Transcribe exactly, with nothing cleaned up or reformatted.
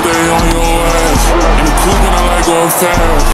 day on your ass. In the coupe and I like going fast.